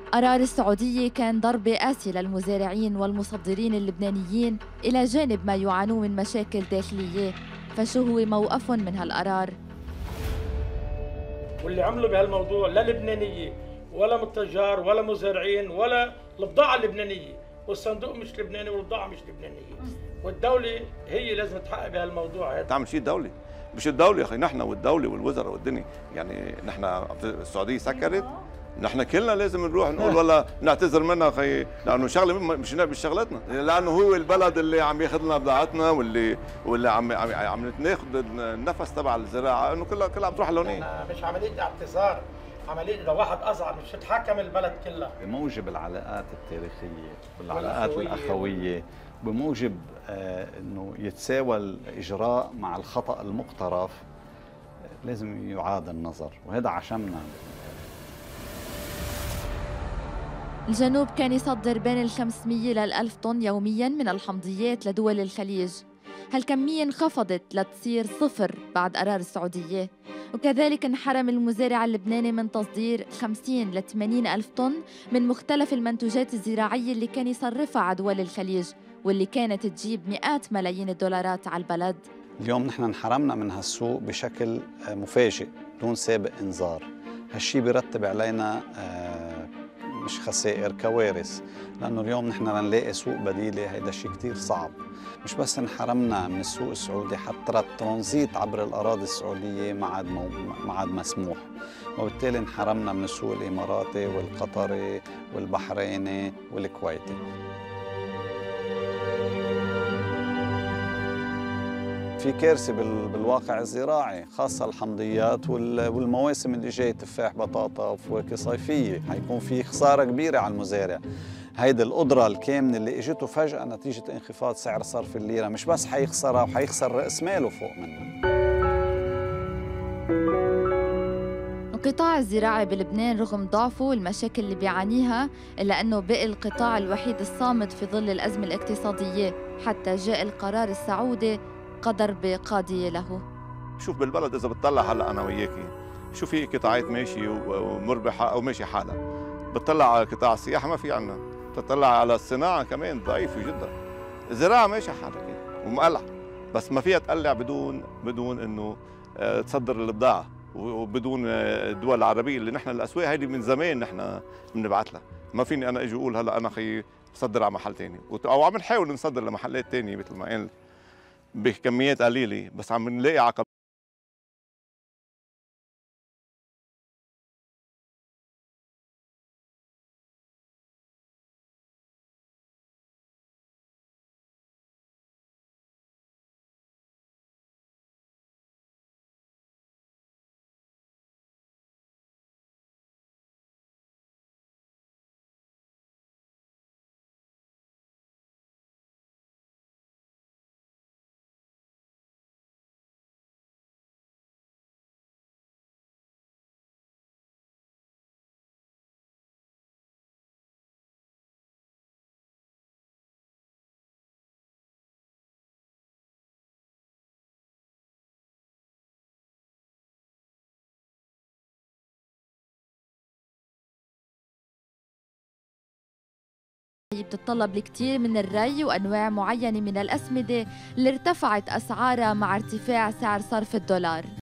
قرار السعودية كان ضربة قاسية للمزارعين والمصدرين اللبنانيين إلى جانب ما يعانون من مشاكل داخلية، فشو هو موقفهم من هالقرار؟ واللي عملوا بهالموضوع لا لبنانية ولا متجار ولا مزارعين ولا البضاعة اللبنانية، والصندوق مش لبناني والبضاعة مش لبنانية، والدولة هي لازم تحقق بهالموضوع هذا. تعمل شيء دولي، مش الدولة يا أخي، نحن والدولة والوزراء والدنيا، يعني نحن في السعودية سكرت، نحن كلنا لازم نروح نقول والله نعتذر منها اخي، لانه شغله مش شغلتنا، لانه هو البلد اللي عم ياخذ لنا بضاعتنا واللي عم ناخذ النفس تبع الزراعه، انه كلها عم تروح لهونيك. مش عمليه اعتذار، عمليه اذا واحد اصعد مش تتحكم البلد كلها. بموجب العلاقات التاريخيه والعلاقات الاخويه، بموجب انه يتساوى الاجراء مع الخطا المقترف، لازم يعاد النظر، وهذا عشمنا. الجنوب كان يصدر بين 500 لل 1000 طن يومياً من الحمضيات لدول الخليج. هالكمية انخفضت لتصير صفر بعد قرار السعودية، وكذلك انحرم المزارع اللبناني من تصدير 50 ل 80 ألف طن من مختلف المنتوجات الزراعية اللي كان يصرفها على دول الخليج، واللي كانت تجيب مئات ملايين الدولارات على البلد. اليوم نحن انحرمنا من هالسوق بشكل مفاجئ دون سابق انذار. هالشي بيرتب علينا مش خسائر، كوارث، لأنه اليوم نحن لنلاقي سوق بديلة هيدا شيء كتير صعب. مش بس انحرمنا من السوق السعودي، حتى الترانزيت عبر الأراضي السعودية ما عاد مسموح، وبالتالي انحرمنا من السوق الإماراتي والقطري والبحريني والكويتي. في كارثة بالواقع الزراعي، خاصة الحمضيات والمواسم اللي جاي، تفاح، بطاطا وفواكه صيفية، حيكون في خسارة كبيرة على المزارع. هيدي القدرة الكامنة اللي اجته فجأة نتيجة انخفاض سعر صرف الليرة، مش بس حيخسرها وحيخسر رأس ماله فوق منها. القطاع الزراعي بلبنان رغم ضعفه والمشاكل اللي بيعانيها، إلا أنه بقي القطاع الوحيد الصامد في ظل الأزمة الاقتصادية، حتى جاء القرار السعودي كضربة قاضية له. شوف بالبلد اذا بتطلع هلا انا وياكي، شو في قطاعات ماشي ومربحه او ماشي حالها، بتطلع على قطاع السياحه ما في عنا، بتطلع على الصناعه كمان ضعيفه جدا، الزراعه ماشي حالها ومقلع، بس ما فيها تقلع بدون انه تصدر البضاعه، وبدون الدول العربيه اللي نحن الاسواق هيدي من زمان نحن بنبعث لها، ما فيني انا اجي اقول هلا انا خي بصدر على محل ثاني، او عم نحاول نصدر لمحلات ثانيه مثل ما قال بكميات قليله، بس عم نلاقي عقبات. بتتطلب الكثير من الري وأنواع معينة من الأسمدة اللي ارتفعت أسعارها مع ارتفاع سعر صرف الدولار.